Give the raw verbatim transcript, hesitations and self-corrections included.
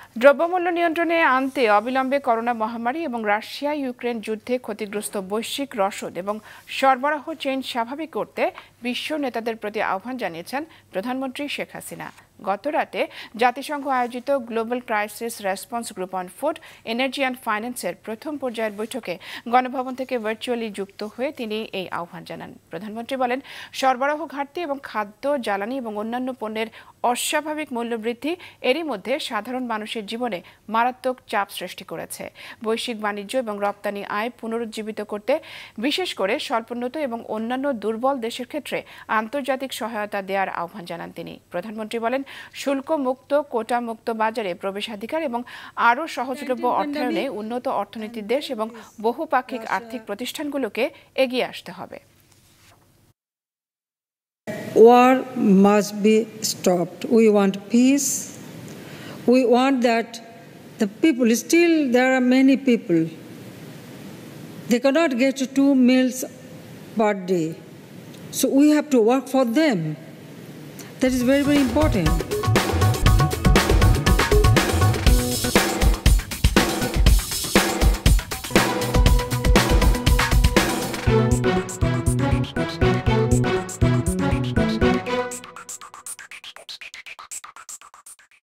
দ্রব্যমূল্য নিয়ন্ত্রণে আনতে অবিলম্বে করোনা মহামারী এবং রাশিয়া ইউক্রেন যুদ্ধে ক্ষতিগ্রস্ত বৈশ্বিক রসদ এবং সরবরাহ চেইন স্বাভাবিক করতে বিশ্ব নেতাদের প্রতি আহ্বান জানিয়েছেন প্রধানমন্ত্রী শেখ হাসিনা। গতরাতে জাতিসংঘ আয়োজিত global crisis response group on food, energy and ফাইন্যান্সের প্রথম পর্যায়ের বৈঠকে গণভবন থেকে ভার্চুয়ালি যুক্ত হয়ে তিনি এই আহ্বান জানান। প্রধানমন্ত্রী বলেন, সরবরাহ ঘাটতি এবং খাদ্য, জ্বালানি এবং অন্যান্য পণ্যের অস্বাভাবিক মূল্যবৃদ্ধি এরই মধ্যে সাধারণ মানুষের জীবনে মারাত্মক চাপ সৃষ্টি করেছে। বৈশ্বিক বাণিজ্য এবং রপ্তানি আয় পুনরুজ্জীবিত করতে বিশেষ করে স্বল্পোন্নত এবং অন্যান্য দুর্বল দেশের ক্ষেত্রে আন্তর্জাতিক সহায়তা দেওয়ার আহ্বান জানান তিনি। প্রধানমন্ত্রী বলেন, শুল্ক মুক্ত, কোটা মুক্ত বাজারে প্রবেশাধিকার এবং আরও সহজলভ্য অর্থায়নে উন্নত অর্থনীতির দেশ এবং বহুপাক্ষিক আর্থিক প্রতিষ্ঠানগুলোকে এগিয়ে আসতে হবে। War must be stopped. We want peace. We want that the people, still there are many people, they cannot get two meals per day. So we have to work for them. That is very, very important.